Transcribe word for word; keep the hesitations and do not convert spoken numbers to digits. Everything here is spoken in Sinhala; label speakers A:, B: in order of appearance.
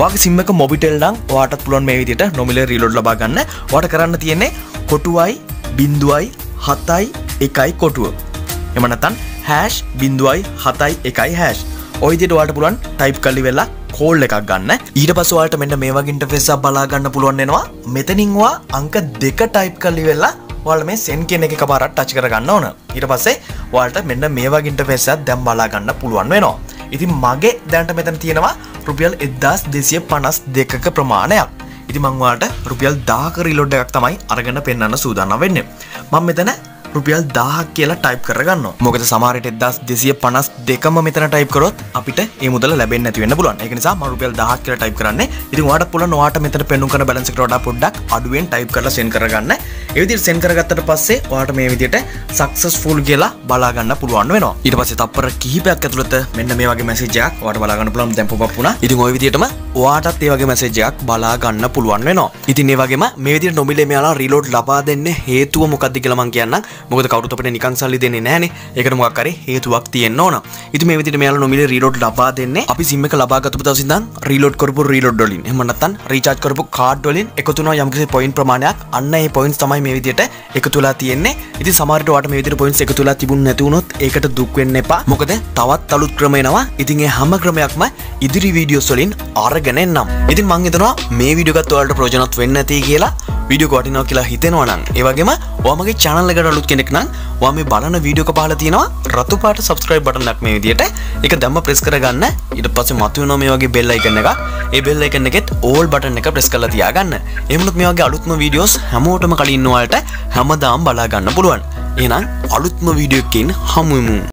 A: ඔයාගේ SIM එක Mobitel නම් ඔයාටත් පුළුවන් මේ විදිහට නොමිලේ රීලෝඩ් ලබා ගන්න. ඔයාට කරන්න තියෙන්නේ කොටුවයි බිංදුවයි හතයි එකයි කොටුව. එහෙම නැත්නම් hash බිංදුවයි හතයි එකයි hash. ඔය විදිහට ඔයාලට පුළුවන් ටයිප් කරලි වෙලා කෝල් එකක් ගන්න. ඊට පස්සේ ඔයාලට මෙන්න මේ වගේ ඉන්ටර්ෆේස් එකක් බලා ගන්න පුළුවන් වෙනවා. මෙතනින් ඔයා අංක දෙක ටයිප් කරලි වෙලා ඔයාලා මේ send කියන එක එකපාරට ටච් කර ගන්න ඕන. ඊට පස්සේ ඔයාලට මෙන්න මේ වගේ ඉන්ටර්ෆේස් එකක් දැන් බලා ගන්න පුළුවන් වෙනවා. ඉතින් මගේ දැනට මෙතන තියෙනවා රුපියල් එක්දාස් දෙසිය පනස් දෙකක ප්‍රමාණයක්. ඉතින් මම ඔයාලට රුපියල් දහක රීලෝඩ් එකක් තමයි අරගෙන පෙන්නන්න සූදානම් වෙන්නේ. මම මෙතන රුපියල් දහක් කියලා ටයිප් කරගන්නවා. මොකද සමහර විට එක්දාස් දෙසිය පනස් දෙකම මෙතන ටයිප් කරොත් අපිට මේ මුදල ලැබෙන්නේ නැති වෙන්න පුළුවන්. ඒක නිසා මම රුපියල් දහක් කියලා ටයිප් කරන්නේ. ඉතින් ඔයාලට පුළුවන් ඔයාට මෙතන පෙන්නුම් කරන බැලන්ස් එකට වඩා පොඩ්ඩක් අඩුවෙන් ටයිප් කරලා සෙන්ඩ් කරගන්න. ඒ විදිහට සෙන්ඩ් කරගත්තට පස්සේ ඔයාට මේ විදිහට සක්සස්ෆුල් කියලා බලා ගන්න පුළුවන් වෙනවා. ඊට පස්සේ තප්පර කිහිපයක් ඇතුළත මෙන්න මේ වගේ මැසේජ් එකක් ඔයාට බලා ගන්න පුළුවන් දැන් පොප් අප් වුණා. ඉතින් ওই විදිහටම ඔයාටත් මේ වගේ මැසේජ් එකක් බලා ගන්න පුළුවන් වෙනවා. ඉතින් මේ වගේම මේ විදිහට නොමිලේ මෙයාලා රීලෝඩ් ලබා දෙන්නේ හේතුව මොකක්ද කියලා මම කියන්නම්. මොකද කවුරුත් අපිට නිකන් සල්ලි දෙන්නේ නැහනේ. ඒකට මොකක් හරි හේතුවක් තියෙන්න ඕන. ඉතින් මේ විදිහට මෙයාලා නොමිලේ රීලෝඩ් ලබා දෙන්නේ අපි SIM එක ලබා ගත්තපු දවස් ඉඳන් රීලෝඩ් කරපු රීලෝඩ් වලින්. එහෙම නැත්නම් රීචාර්ජ් කරපු කාඩ් වලින් එකතු වෙනවා යම්කිසි පොයින්ට් ප්‍රමාණයක්. අන්න ඒ පොයින්ට්ස් තමයි මේ විදිහට එකතු වෙලා තියෙන්නේ. ඉතින් සමහර විට ඔයාලට මේ විදිහට පොයින්ට්ස් එකතු වෙලා තිබුණ නැති වුණොත් ඒකට දුක් වෙන්න එපා. මොකද තවත් අලුත් ක්‍රම එනවා. ඉතින් ඒ හැම ක්‍රමයක්ම ඉදිරි වීඩියෝස් වලින් අරගෙන එන්නම්. ඉතින් මම හිතනවා මේ වීඩියෝ එකත් ඔයාලට ප්‍රයෝජනවත් වෙන්න ඇති කියලා. වීඩියෝ එක වටිනවා කියලා හිතෙනවා නම් ඒ වගේම ඔයා මගේ channel එකට අලුත් කෙනෙක් නම් ඔයා මේ බලන වීඩියෝ එක පහළ තියෙනවා රතු පාට subscribe button එකක් මේ විදිහට. ඒක දැම්ම press කරගන්න. ඊට පස්සේ මතුවෙනවා මේ වගේ bell icon එකක්. ඒ bell icon එකෙත් all button එක press කරලා තියාගන්න. එහෙමනොත් මේ වගේ අලුත්ම වීඩියෝස් හැමෝටම කලින් ඔයාලට හැමදාම බලා ගන්න පුළුවන්. එහෙනම් අලුත්ම වීඩියෝ එකකින් හමු වෙමු.